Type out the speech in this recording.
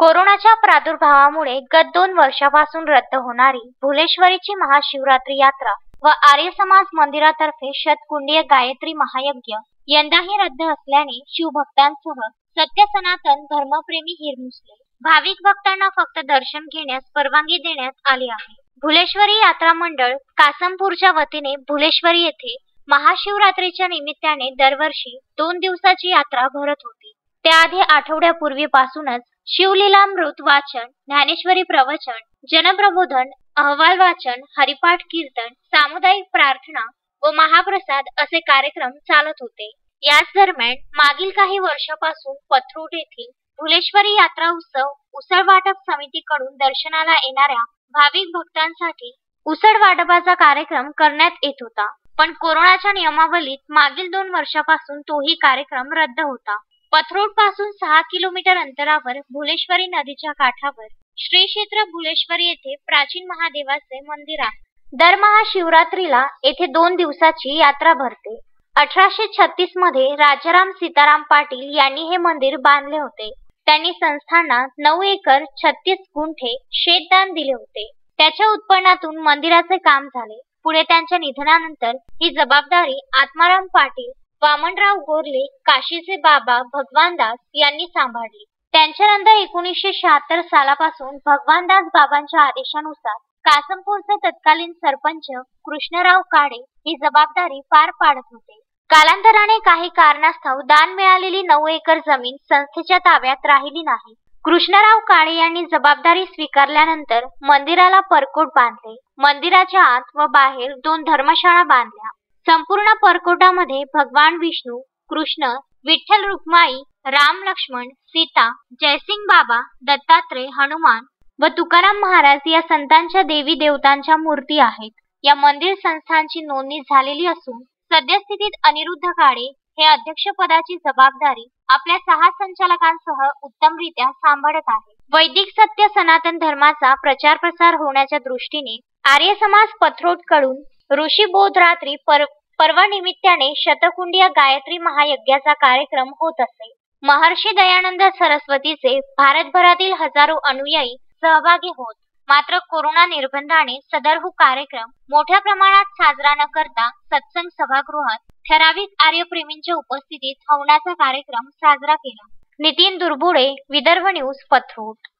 कोरोनाच्या प्रादुर्भावामुळे गत 2 वर्षापासून रद्द होणारी भुलेश्वरीची महाशिवरात्री यात्रा व आर्य समाज मंदिरातर्फे शतकुंडीय गायत्री महायज्ञ यंदाही रद्द असल्याने शिवभक्तांसह सत्य सनातन धर्मप्रेमी हिरमुसले भाविक भक्तांना फक्त दर्शन घेण्यास परवानगी देण्यात आली आहे। भुलेश्वरी यात्रा मंडळ कासमपूरच्या वतीने भुलेश्वरी येथे महाशिवरात्रीच्या निमित्ताने दरवर्षी 2 दिवसाची यात्रा भरत होती। त्याआधी आठवड्यापूर्वीपासूनच शिवलीलामृत वाचन, ज्ञानेश्वरी प्रवचन, जनप्रबोधन, अहवाल वाचन, हरिपाठ कीर्तन, सामुदायिक प्रार्थना व महाप्रसाद असे कार्यक्रम चालत होते। याच दरम्यान मागील काही वर्षापासून पथरूट येथील भुलेश्वरी यात्रा उत्सव उसळ वाटप समितीकडून दर्शनाला येणाऱ्या भाविक भक्तांसाठी उसळ वाटपाचा कार्यक्रम करण्यात येत होता, पण कोरोनाच्या नियमावलीत मागील 2 वर्षापासून तोही कार्यक्रम रद्द होता। पथरूट पासून 6 किलोमीटर अंतरावर भुलेश्वरी नदीच्या काठावर श्री क्षेत्र भुलेश्वरी येथे प्राचीन महादेवाचे मंदिर आहे। दर महाशिवरात्रीला येथे 2 दिवसाची यात्रा भरते। 1836 मध्ये राजाराम सीताराम पाटील यांनी हे मंदिर बांधले होते। त्यांनी संस्थांना 9 एकर 36 गुंठे शेतदान दिले होते। त्याच्या उत्पन्नातून मंदिराचे काम झाले। पुढे त्यांच्या निधनानंतर ही जबाबदारी आत्माराम पाटील, वामनराव गोरले, काशीचे बाबा भगवानदास यांनी सांभाळली। त्यांच्यानंतर 1976 सालापासून भगवानदास बाबांच्या आदेशानुसार कासमपूरचे तत्कालीन सरपंच कृष्णराव काळे ही जबाबदारी पार पाडत होते। कालांतराने काही कारणास्तव दान मिळालेली 9 एकर जमीन संस्थेच्या ताब्यात राहिली नाही। कृष्णराव काळे यांनी जबाबदारी स्वीकारल्यानंतर मंदिराला परकोट बांधले। मंदिराच्या आत व बाहेर 2 धर्मशाळा बांधल्या। संपूर्ण परकोटामध्ये भगवान विष्णू, कृष्ण, विठ्ठल रुक्माई, राम लक्ष्मण, सीता, जयसिंग बाबा, दत्तात्रय, हनुमान व तुकाराम महाराज या संतांच्या देवी देवतांच्या मूर्ती आहेत। या मंदिर संस्थांची नोंदणी झालेली असून सद्यस्थितीत अनिरुद्ध काळे हे अध्यक्षपदाची जबाबदारी आपल्या 6 संचालकांसह उत्तमरित्या सांभाळत आहेत। वैदिक सत्य सनातन धर्माचा प्रचार प्रसार होण्याच्या दृष्टीने आर्य समाज पथरोट कडून ऋषी बोध रात्री पर्वा निमित्ताने शतकुंडीय गायत्री महायज्ञाचा कार्यक्रम होत असे। महर्षी दयानंद सरस्वतीचे भारतभरातील हजारो अनुयायी सहभागी होत। मात्र कोरोना निर्बंधाने सदरहू कार्यक्रम मोठ्या प्रमाणात साजरा न करता सत्संग सभागृहात ठराविक आर्यप्रेमींच्या उपस्थितीत हवनाचा कार्यक्रम साजरा केला। नितीन दुर्बुडे, विदर्भ न्यूज, पथरूट।